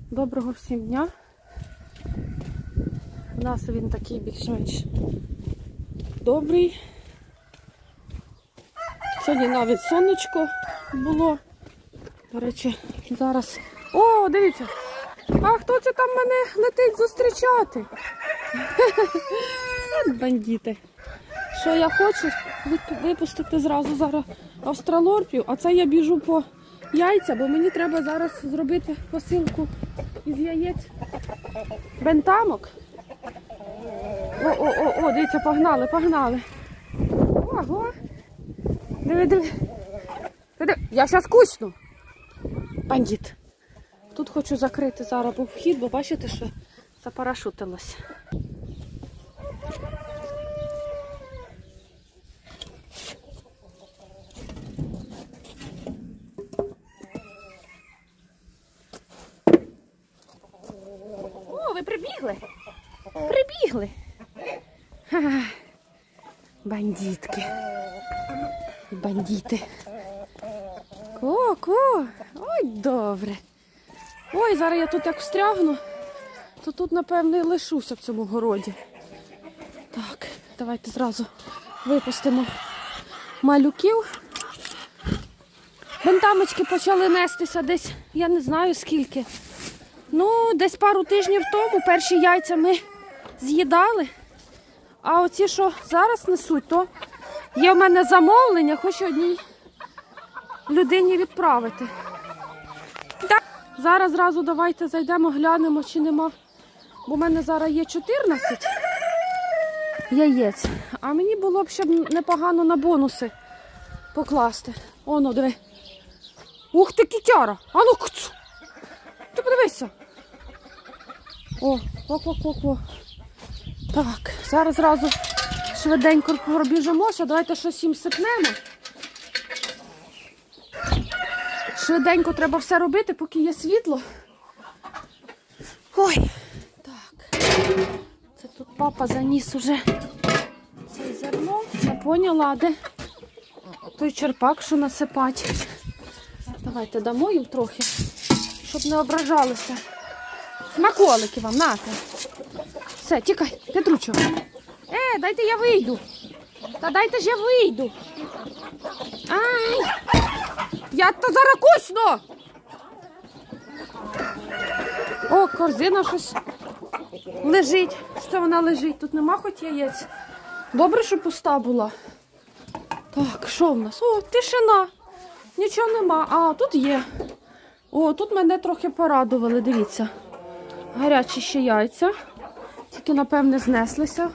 Доброго всім дня. У нас він такий більш-менш добрий. Сьогодні навіть сонечко було. До речі, зараз... О, дивіться! А хто це там мене летить зустрічати? Бандити. Що я хочу? Випустити зразу зараз австралорпів, а це я біжу по яйця, бо мені треба зараз зробити посилку із яєць бентамок. О, дивіться, погнали. Ого! Диви. Я зараз кусну. Бандит. Тут хочу закрити зараз був вхід, бо бачите, що запарашутилось. О, ви прибігли? Прибігли. Ха-ха. Бандитки. Бандити. Ко. Ой, добре. Ой, зараз я тут як встрягну, то тут, напевно, і лишуся в цьому городі. Так, давайте зразу випустимо малюків. Бентамочки почали нестися десь, я не знаю скільки. Ну, десь пару тижнів тому перші яйця ми з'їдали. А оці, що зараз несуть, то є в мене замовлення, хочу одній людині відправити. Так. Зараз зразу давайте зайдемо, глянемо, чи нема. Бо в мене зараз є 14 яєць. А мені було б ще непогано на бонуси покласти. Оно, диви. Ух ти, кітяра! Ану, кцу! Ти подивися. О. Так, зараз зразу швиденько пробіжимося. Давайте щось їм сипнемо. Швиденько треба все робити, поки є світло. Ой, так. Це тут папа заніс уже це зерно. Не поняла, а де той черпак, що насипати. Давайте дамо їм трохи, щоб не ображалися. Смаколики вам, нате. Все, тікай, Петручо. Дайте я вийду. Та дайте ж я вийду. Ай! Я то зараз кусну! О, корзина щось лежить. Що вона лежить? Тут нема хоч яєць. Добре, що пуста була. Так, що в нас? О, тишина. Нічого нема. А, тут є. О, тут мене трохи порадували, дивіться. Гарячі ще яйця. Тільки, напевне, знеслися.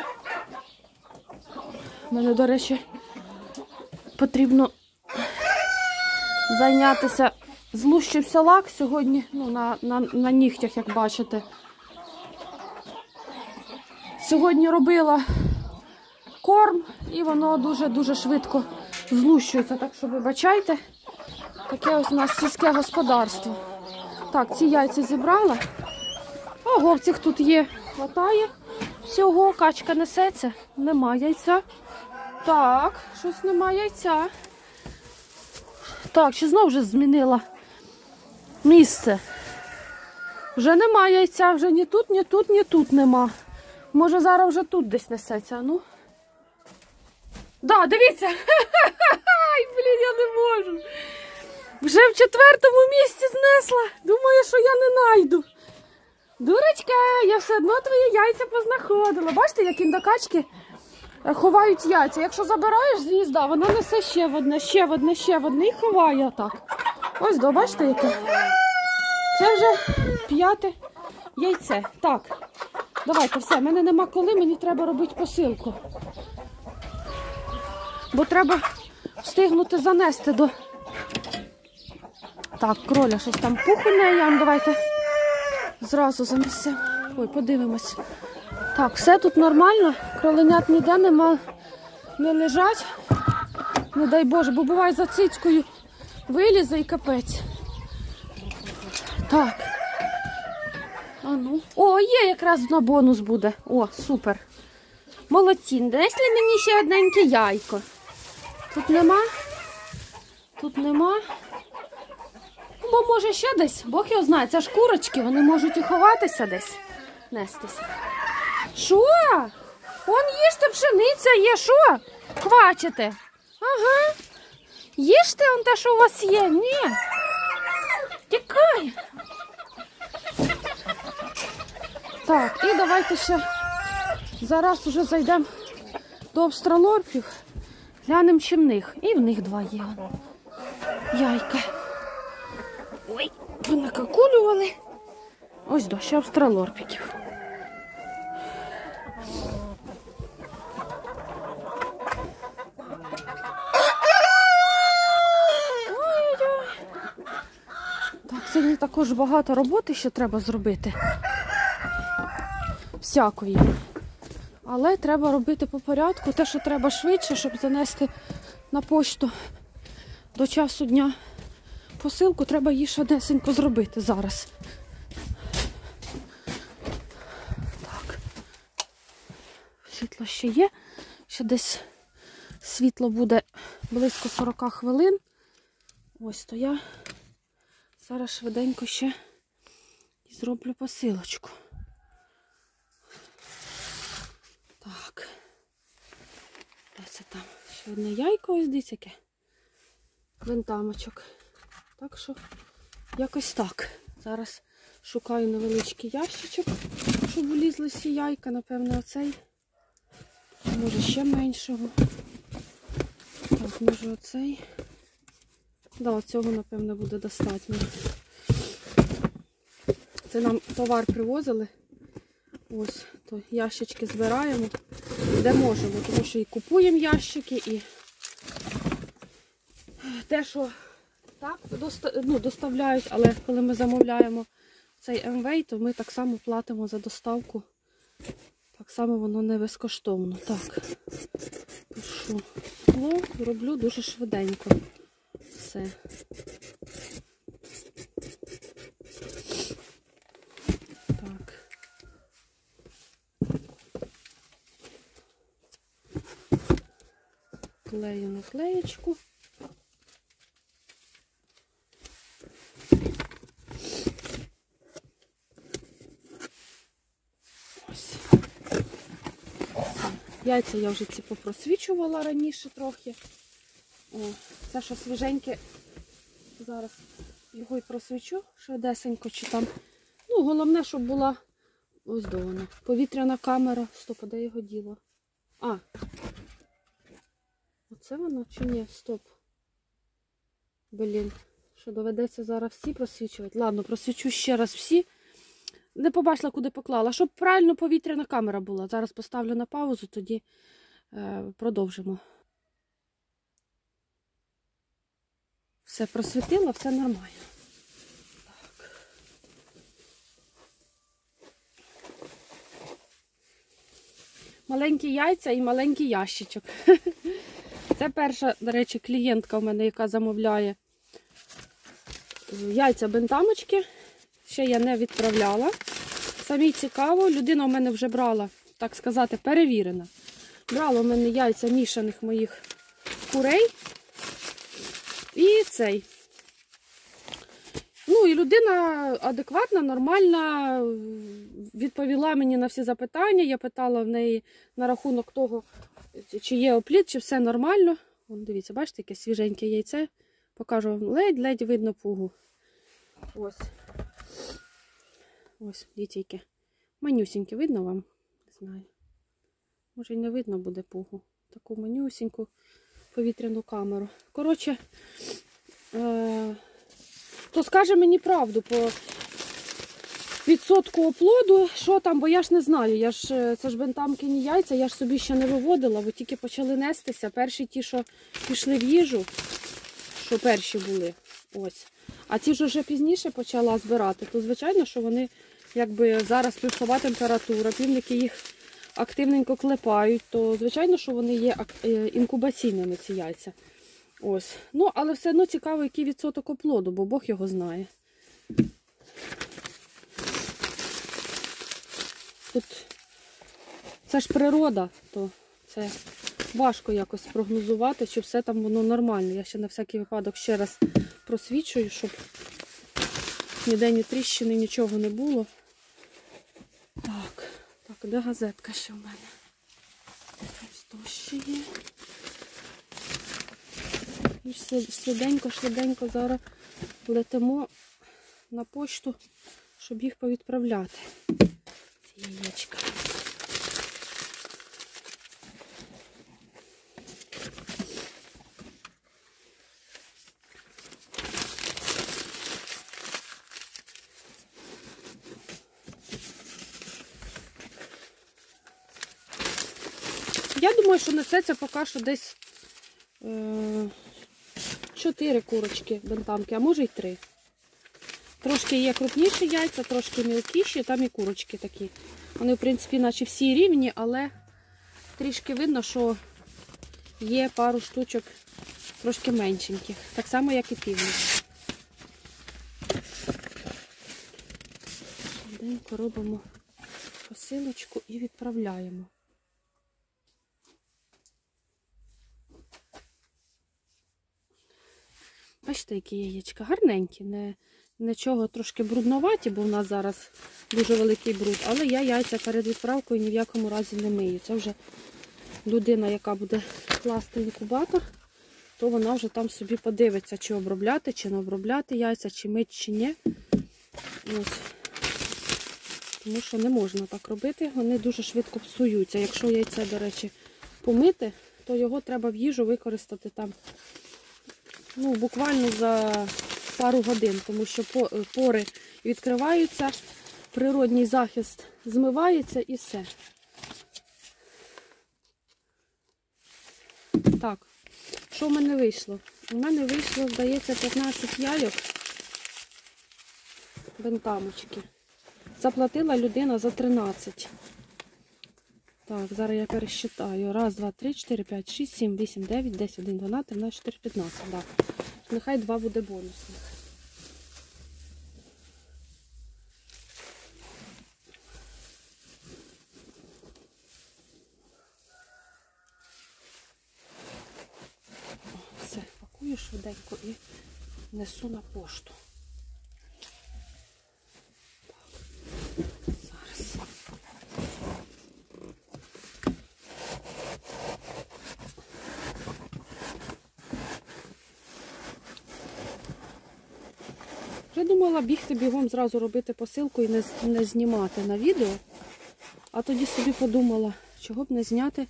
Мене, до речі, потрібно зайнятися. Злущився лак сьогодні, ну, на нігтях, як бачите. Сьогодні робила корм, і воно дуже-дуже швидко злущується. Так що, вибачайте, таке ось у нас сільське господарство. Так, ці яйця зібрала. Ого, в цих тут є, хватає всього, качка несеться, нема яйця. Так, щось нема яйця. Так, чи знову вже змінила місце. Вже нема яйця, вже ні тут нема. Може зараз вже тут десь несеться, ну. Да, дивіться. Ай, блін, я не можу. Вже в 4-му місці знесла. Думаю, що я не найду. Дурочка, я все одно твої яйця познаходила. Бачите, як індокачки ховають яйця. Якщо забираєш з гнізда, вона несе ще в одне і ховає так. Ось, бачите, яке? Це вже 5-те яйце. Так, давайте, все, в мене нема коли, мені треба робити посилку. Бо треба встигнути занести до... Так, кроля щось там пухне, давайте зразу занесемо. Ой, подивимось. Так, все тут нормально, кроленят ніде нема, не лежать. Не дай Боже, бо буває за цицькою вилізе і капець. Так. А ну. О, є, якраз на бонус буде. О, супер. Молодці. Несли мені ще одненьке яйко. Тут нема. бо може ще десь, Бог його знає, це ж курочки, вони можуть і ховатися десь, нестися. Що? Он їжте, пшениця є, що? Квачите? Ага. Їжте он те, що у вас є? Ні. Тікай. Так, і давайте ще зараз уже зайдемо до австралорпів, глянемо, чи в них. І в них 2 є. Яйка. Ой, понакакулювали. Ось до, ще австралорпіків. Так, сьогодні також багато роботи ще треба зробити. Всякої. Але треба робити по порядку. Те, що треба швидше, щоб занести на пошту до часу дня посилку, треба її швидесенько зробити зараз. Так. Світло ще є. Ще десь світло буде близько 40 хвилин. Ось то я зараз швиденько ще і зроблю посилочку. Так. Це там ще одне яйко, ось дивіться яке. Бентамочок. Так що якось так. Зараз шукаю невеличкий ящичок, щоб влізли всі яйка. Напевно, оцей. Може ще меншого. Так, може оцей. Да, цього, напевно, буде достатньо. Це нам товар привозили. Ось, то ящички збираємо, де можемо, тому що і купуємо ящики, і те, що так доставляють, але коли ми замовляємо цей МВ, то ми так само платимо за доставку. Так само воно не безкоштовно. Так, пишу скло, роблю дуже швиденько. Все. Так. Клею наклеєчку. Ось. Яйця я вже ці попросвічувала раніше трохи. О, це що свіженьке. Зараз його і просвічу швидесенько, чи там. Ну, головне, щоб була ось до вона. Повітряна камера. Стоп, а де його діло? А. Оце воно чи ні? Стоп. Блін. Що доведеться зараз всі просвічувати? Ладно, просвічу ще раз всі. Не побачила, куди поклала. Щоб правильно повітряна камера була. Зараз поставлю на паузу, тоді продовжимо. Все просвітила, все нормально. Так. Маленькі яйця і маленький ящичок. Це перша, до речі, клієнтка в мене, яка замовляє яйця бентамочки. Ще я не відправляла. Самій цікаво, людина у мене вже брала, так сказати, перевірена. Брала у мене яйця мішаних моїх курей. І цей. Ну, і людина адекватна, нормальна, відповіла мені на всі запитання. Я питала в неї на рахунок того, чи є опліт, чи все нормально. Вон, дивіться, бачите, яке свіженьке яйце. Покажу вам, ледь-ледь видно пугу. Ось. Ось, дивіться, яке. Манюсіньке, видно вам? Не знаю. Може, і не видно буде пугу. Таку манюсіньку повітряну камеру. Коротше, то скаже мені правду по відсотку оплоду, що там, бо я ж не знаю. Це ж бентамкині яйця, я ж собі ще не виводила, бо тільки почали нестися. Перші ті, що пішли в їжу, що перші були. Ось. А ті ж вже пізніше почала збирати, то звичайно, що вони якби зараз плюсова температура, півники їх активненько клепають, то звичайно, що вони є інкубаційними, ці яйця. Ось. Ну, але все одно цікаво, який відсоток оплоду, бо Бог його знає. Тут це ж природа, то це важко якось прогнозувати, чи все там воно нормально. Я ще на всякий випадок ще раз просвічую, щоб ніде ні тріщини, нічого не було. Так, де газетка ще в мене? Ось тут ще є. І швиденько зараз летимо на пошту, щоб їх повідправляти. Ці яєчка. Я думаю, що несеться поки що десь 4 курочки бентамки, а може й 3. Трошки є крупніші яйця, трошки мілкіші, там і курочки такі. Вони, в принципі, наче всі рівні, але трішки видно, що є пару штучок трошки меншеньких. Так само, як і півні. Швиденько робимо посилочку і відправляємо. Бачите, які яєчка гарненькі, нічого трошки брудноваті, бо в нас зараз дуже великий бруд, але я яйця перед відправкою ні в якому разі не мию. Це вже людина, яка буде класти інкубатор, то вона вже там собі подивиться, чи обробляти, чи не обробляти яйця, чи мить, чи ні. Ось. Тому що не можна так робити, вони дуже швидко псуються. Якщо яйце, до речі, помити, то його треба в їжу використати там буквально за пару годин, тому що пори відкриваються, природній захист змивається і все. Так, що в мене вийшло? У мене вийшло, здається, 15 яйок бентамочки. Заплатила людина за 13. Так, зараз я пересчитаю. 1, 2, 3, 4, 5, 6, 7, 8, 9, 10, 11, 12, 13, 14, 15. Так. Нехай 2 буде бонусних. Все, пакую швиденько і несу на пошту. Я думала бігти бігом зразу робити посилку і не знімати на відео. А тоді собі подумала, чого б не зняти.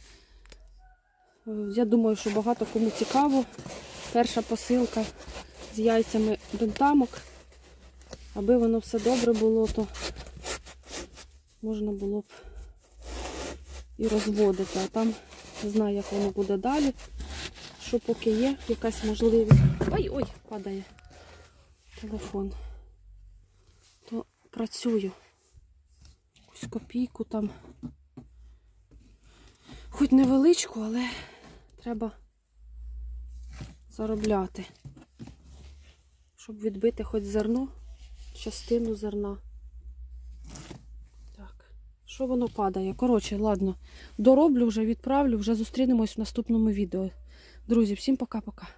Я думаю, що багато кому цікаво. Перша посилка з яйцями бентамок. Аби воно все добре було, то можна було б і розводити. А там не знаю, як воно буде далі. Що поки є якась можливість. Ой, падає телефон. То працюю. Якусь копійку там. Хоч невеличку, але треба заробляти. Щоб відбити хоч зерно, частину зерна. Так, що воно падає? Коротше, ладно, дороблю вже, відправлю, вже зустрінемось в наступному відео. Друзі, всім пока-пока.